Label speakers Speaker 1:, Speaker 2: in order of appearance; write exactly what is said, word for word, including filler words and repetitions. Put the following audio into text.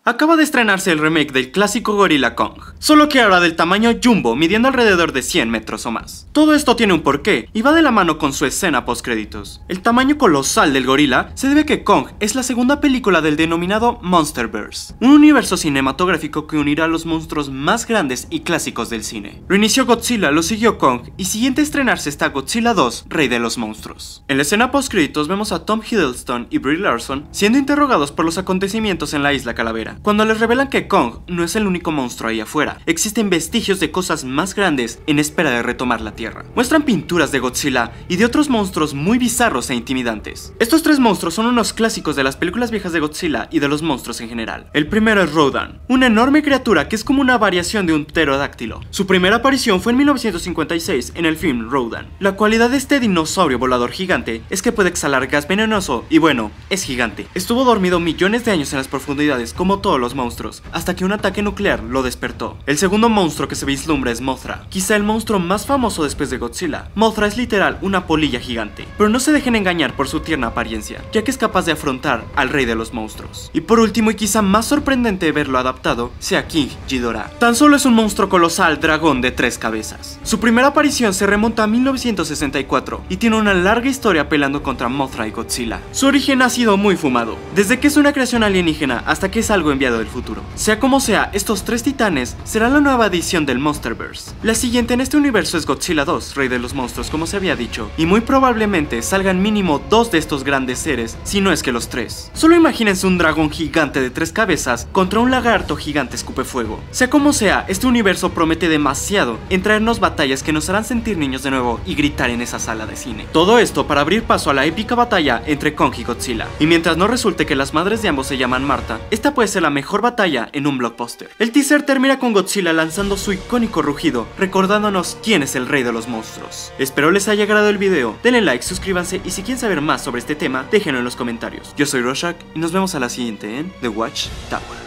Speaker 1: Acaba de estrenarse el remake del clásico Gorilla Kong, solo que ahora del tamaño jumbo, midiendo alrededor de cien metros o más. Todo esto tiene un porqué y va de la mano con su escena post créditos. El tamaño colosal del gorila se debe a que Kong es la segunda película del denominado Monsterverse, un universo cinematográfico que unirá a los monstruos más grandes y clásicos del cine. Lo inició Godzilla, lo siguió Kong y siguiente a estrenarse está Godzilla dos, Rey de los Monstruos. En la escena post créditos vemos a Tom Hiddleston y Brie Larson siendo interrogados por los acontecimientos en la Isla Calavera, cuando les revelan que Kong no es el único monstruo ahí afuera, existen vestigios de cosas más grandes en espera de retomar la Tierra. Muestran pinturas de Godzilla y de otros monstruos muy bizarros e intimidantes. Estos tres monstruos son unos clásicos de las películas viejas de Godzilla y de los monstruos en general. El primero es Rodan, una enorme criatura que es como una variación de un pterodáctilo. Su primera aparición fue en mil novecientos cincuenta y seis en el film Rodan. La cualidad de este dinosaurio volador gigante es que puede exhalar gas venenoso y bueno, es gigante. Estuvo dormido millones de años en las profundidades como todos los monstruos, hasta que un ataque nuclear lo despertó. El segundo monstruo que se vislumbra es Mothra, quizá el monstruo más famoso después de Godzilla. Mothra es literal una polilla gigante, pero no se dejen engañar por su tierna apariencia, ya que es capaz de afrontar al rey de los monstruos. Y por último y quizá más sorprendente de verlo adaptado, sea King Ghidorah. Tan solo es un monstruo colosal dragón de tres cabezas. Su primera aparición se remonta a mil novecientos sesenta y cuatro y tiene una larga historia peleando contra Mothra y Godzilla. Su origen ha sido muy fumado, desde que es una creación alienígena hasta que es algo enviado del futuro. Sea como sea, estos tres titanes serán la nueva edición del Monsterverse. La siguiente en este universo es Godzilla dos, Rey de los Monstruos, como se había dicho, y muy probablemente salgan mínimo dos de estos grandes seres, si no es que los tres. Solo imagínense un dragón gigante de tres cabezas contra un lagarto gigante escupefuego. Sea como sea, este universo promete demasiado en traernos batallas que nos harán sentir niños de nuevo y gritar en esa sala de cine. Todo esto para abrir paso a la épica batalla entre Kong y Godzilla. Y mientras no resulte que las madres de ambos se llaman Marta, esta puede ser la mejor batalla en un blockbuster. El teaser termina con Godzilla lanzando su icónico rugido, recordándonos quién es el rey de los monstruos. Espero les haya agradado el video, denle like, suscríbanse y si quieren saber más sobre este tema, déjenlo en los comentarios. Yo soy Rorschach y nos vemos a la siguiente en The Watch Tower.